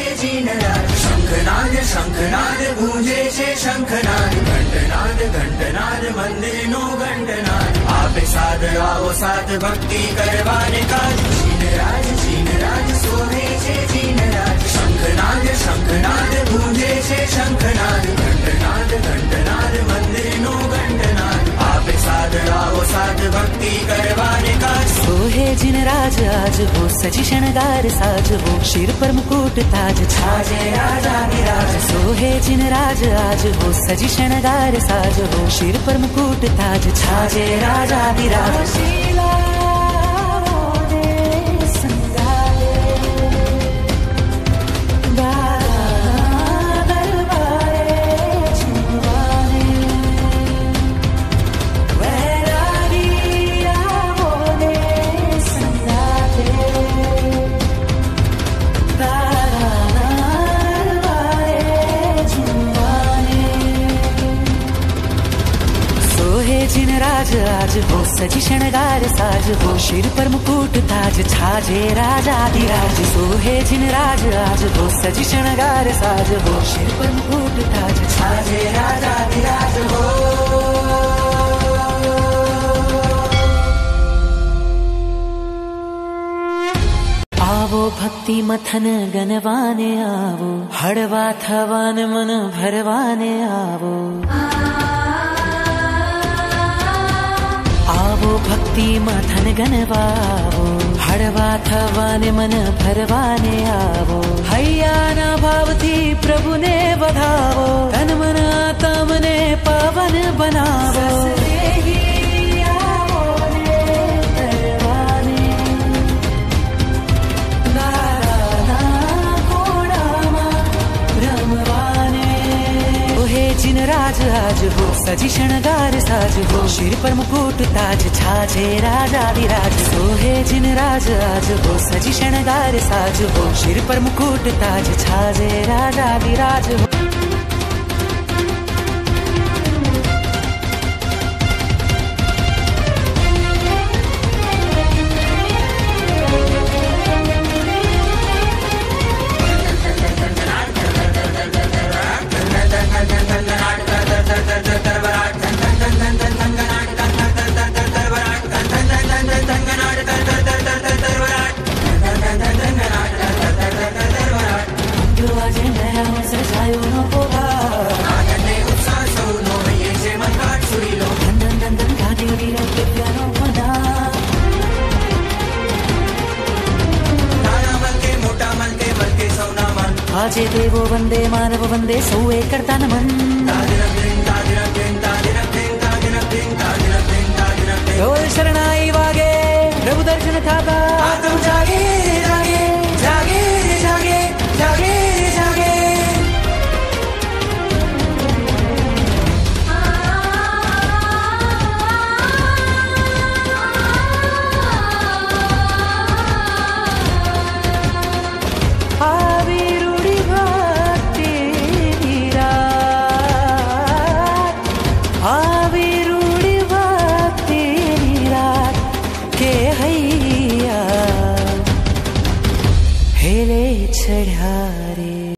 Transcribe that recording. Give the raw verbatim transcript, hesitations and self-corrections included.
છે જીનરાજ શંખનાદ શંખનાદ ગૂંજે છે શંખનાદ ઘંટનાદ ઘંટનાદ મંદિરનો ઘંટનાદ આપે સાદ આવો સાથ ભક્તિ કરવાને કાજ જીનરાજ જીનરાજ સોહે છે જીનરાજ શંખનાદ શંખનાદ ગૂંજે છે શંખનાદ ઘંટનાદ ઘંટનાદ મંદિરનો ઘંટનાદ આપે સાદ આવો સાથ ભક્તિ કરવાને કાજ सोहे जिनराज आज हो सजी शणगार साज हो शिर पर मुकुट ताज छाजे राजाधिराज सोहे जिनराज आज हो सजी शणगार साज हो शिर पर मुकुट ताज छाजे राजाधिराज जिनराज आज हो सजी शणगार साज हो शिर पर मुकुट ताज छाजे राजाधिराज सोहे जिनराज आज हो सजी शणगार साज हो शिर पर मुकुट ताज छाजे राजाधिराज हो आवो भक्ति मथन गनवाने आवो हड़वा थवान मन भरवाने आवो आवो भक्ति मथन गनवावो हड़वा थवाने मन भरवाने आवो हैया ना भाव थी प्रभु ने बधावो तन मन आत्मने पावन बनावो जिनराज आज हो सजी शणगार साज हो शिर पर मुकुट ताज छाजे राजाधिराज सोहे जिनराज आज हो सजी शणगार साज हो शिर पर मुकुट ताज छाजे राजाधिराज हो आजे देवो वंदे मानव वंदे सौए करता नमन ढोल शरणाई वागे प्रभु दर्शन थाका आत्म जागे